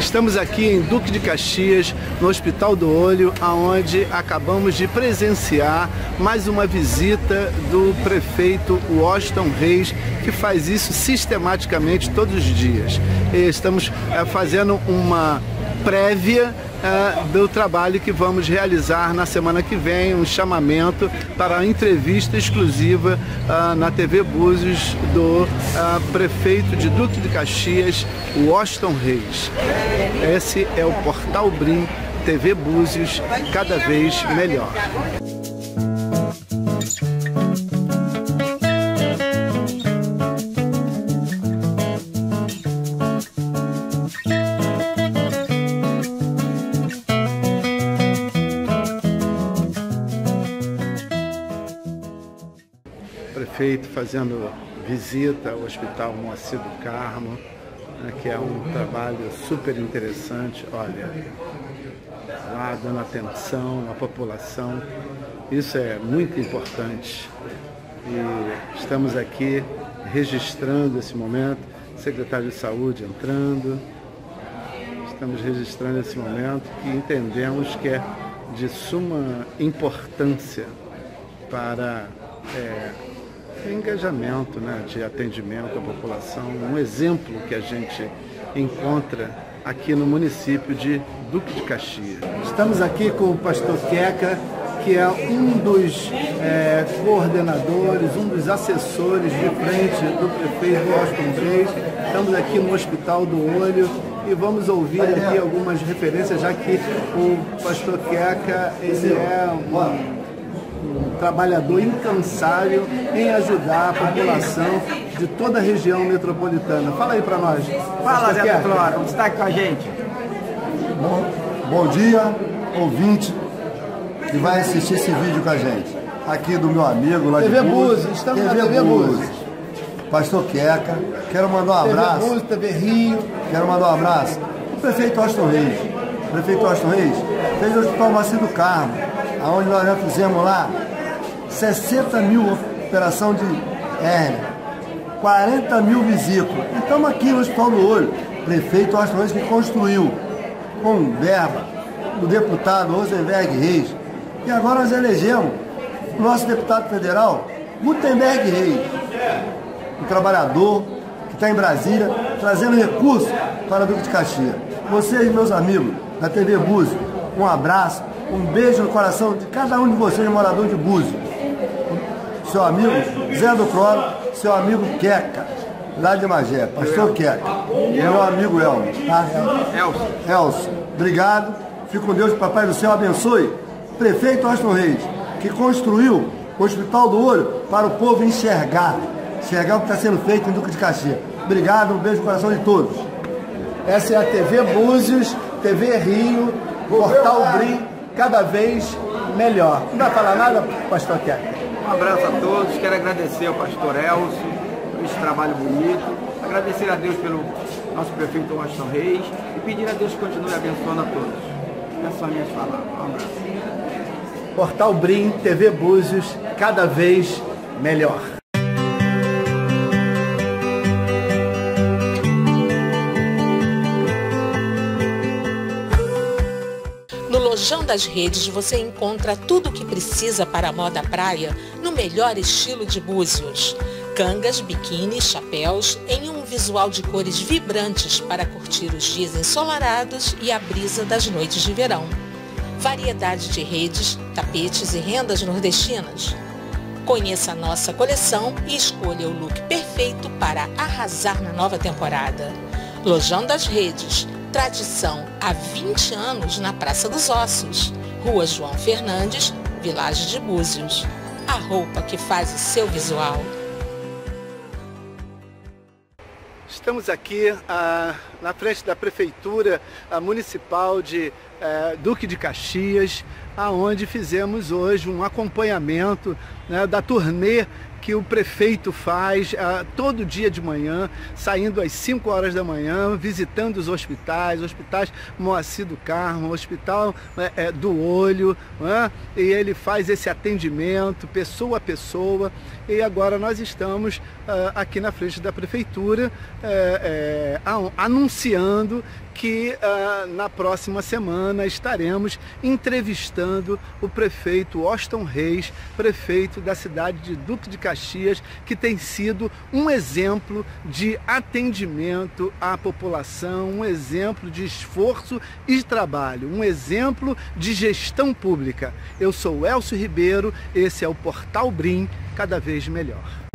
Estamos aqui em Duque de Caxias, no Hospital do Olho, onde acabamos de presenciar mais uma visita do prefeito Washington Reis, que faz isso sistematicamente todos os dias. Estamos fazendo uma prévia do trabalho que vamos realizar na semana que vem, um chamamento para a entrevista exclusiva na TV Búzios do prefeito de Duque de Caxias, Washington Reis. Esse é o Portal Brim TV Búzios, cada vez melhor. Prefeito fazendo visita ao Hospital Moacir do Carmo, que é um trabalho super interessante, olha, lá dando atenção à população, isso é muito importante e estamos aqui registrando esse momento, secretário de Saúde entrando, estamos registrando esse momento que entendemos que é de suma importância para engajamento, de atendimento à população, um exemplo que a gente encontra aqui no município de Duque de Caxias. Estamos aqui com o pastor Queca, que é um dos coordenadores, um dos assessores de frente do prefeito Washington Reis. Estamos aqui no Hospital do Olho e vamos ouvir aqui algumas referências, já que o pastor Queca, ele é um trabalhador incansável em ajudar a população de toda a região metropolitana. Fala aí para nós. Fala, Zé Clora, como está com a gente? Bom dia, ouvinte que vai assistir esse vídeo com a gente. Aqui do meu amigo lá TV de Búzios, estamos na TV Búzios. Pastor Queca, quero mandar um abraço. TV Búzios, TV Rio. Quero mandar um abraço o prefeito Washington Reis. O prefeito Washington Reis fez o Hospital Moacir do Carmo, onde nós já fizemos lá 60 mil operação de hérnia, 40 mil vesículas. E estamos aqui no Hospital do Olho. Prefeito Washington Reis que construiu com verba do deputado Rosenberg Reis. E agora nós elegemos o nosso deputado federal, Gutenberg Reis, um trabalhador que está em Brasília, trazendo recursos para Duque de Caxias. Vocês, meus amigos da TV Búzios, um abraço, um beijo no coração de cada um de vocês, morador de Búzios. Seu amigo Zé do Cloro, seu amigo Queca, lá de Magé, pastor Queca, e meu amigo Elmo, tá? Elcio, obrigado, fique com Deus, papai do céu abençoe. Prefeito Washington Reis, que construiu o Hospital do Olho para o povo enxergar o que está sendo feito em Duque de Caxias. Obrigado, um beijo no coração de todos. Essa é a TV Búzios, TV Rio, Portal Brim, cada vez melhor. Não vai falar nada, pastor Queca? Um abraço a todos, quero agradecer ao pastor Elcio por esse trabalho bonito, agradecer a Deus pelo nosso prefeito Washington Reis e pedir a Deus que continue abençoando a todos. Essas são as minhas palavras. Um abraço. Portal Brim, TV Búzios, cada vez melhor. No Lojão das Redes você encontra tudo o que precisa para a moda praia no melhor estilo de Búzios. Cangas, biquínis, chapéus em um visual de cores vibrantes para curtir os dias ensolarados e a brisa das noites de verão. Variedade de redes, tapetes e rendas nordestinas. Conheça a nossa coleção e escolha o look perfeito para arrasar na nova temporada. Lojão das Redes. Tradição há 20 anos na Praça dos Ossos, Rua João Fernandes, Vilagem de Búzios. A roupa que faz o seu visual. Estamos aqui na frente da Prefeitura Municipal de Duque de Caxias, aonde fizemos hoje um acompanhamento, né, da turnê que o prefeito faz todo dia de manhã, saindo às 5 horas da manhã, visitando os hospitais Moacir do Carmo, Hospital do Olho, né? E ele faz esse atendimento pessoa a pessoa. E agora nós estamos aqui na frente da prefeitura anunciando que na próxima semana estaremos entrevistando o prefeito Washington Reis, prefeito da cidade de Duque de Caxias, que tem sido um exemplo de atendimento à população, um exemplo de esforço e de trabalho, um exemplo de gestão pública. Eu sou Elcio Ribeiro, esse é o Portal Brim, cada vez melhor.